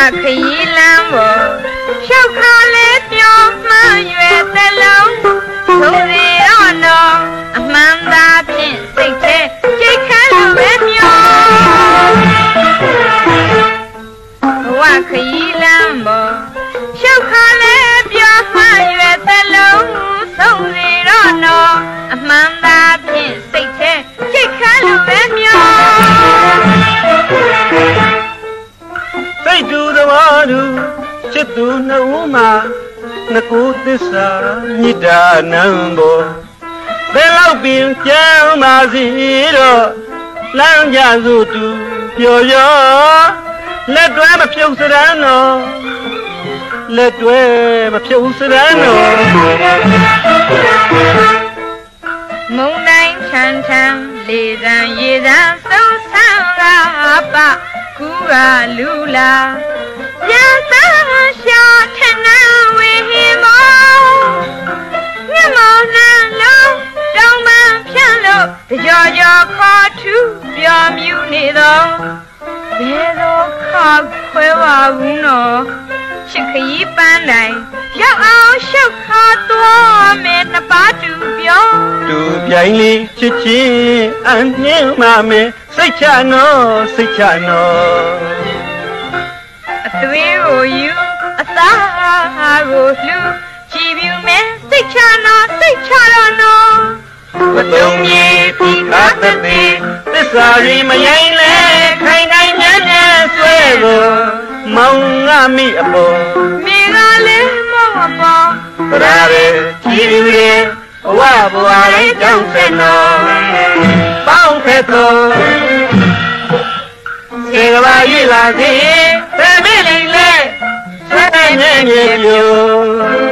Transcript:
ခရီးလမ်းပေါ်ရှောက်ခါလေးပြောမှန်းရွယ်သလုံးသုံးစီတော့နော်အမှန်သာဖြင့်စိတ်ထဲကြိတ်ခမ်းလို့ပဲမျောဘဝခရီးလမ်းပေါ်ရှောက်ခါလေးပြောမှန်းရွယ်သလုံးသုံးစီတော့နော်အမှန်သာဖြင့်စိတ်ထဲကြိတ်ခမ်းလို့ပဲမျောစိတ်တူသဘောတူချစ်သူနှစ်ဦးမှာငကိုသစ္စာမြစ်တာနံပေါ်ဘယ်လောက်ပင်ကြမ်းပါစီတော့လမ်းကြစို့တူပျော်ရောလက်တွဲမဖြုတ်စရမ်းတော့လက်တွဲမဖြုတ်စရမ်းတော့မုန်တိုင်းချမ်းချမ်းလေသံရေသံသုံးဆန်းကပကူကလူလာပြန်သာရှာထနာဝေဟိမောမြတ်မောင်နှံလုံးတောင်းပန်ဖြန့်လို့ကြော်ကြော်ခေါ်ထူးပြောမြူနေတော့ဘယ်တော့ခါခွဲပါဘူးနော်ချစ်ခရီးပန်းတိုင်းရောက်အောင်ရှောက်ခါသွားမယ်နှစ်ပါးတူပြောတူပြိုင်လေးချစ်ချင်းအန်နှင်းမမယ်စိတ်ချနော်စိတ်ချနော်အသွေးကိုယူအသားကိုလှူကြည်ပြူမယ်စိတ်ချနော်စိတ်ချတော့နော်မတုံးမြေပြီးခါတဲ့သစ္စာရီမယိုင်းလဲခိုင်ခိုင်မြဲမြဲဆွဲကိုမောင်ငါမိအပေါ်မိကလေးမောင်အပေါ်ပရာရဲချီလူရဲ့ဘဝဘဝလေးကြောင့်ဆက်နော်ပေါင်းဖက်တော်စေကဘာရည်လာစေဘယ်မင်းလေးလဲဆွဲနေနေပြို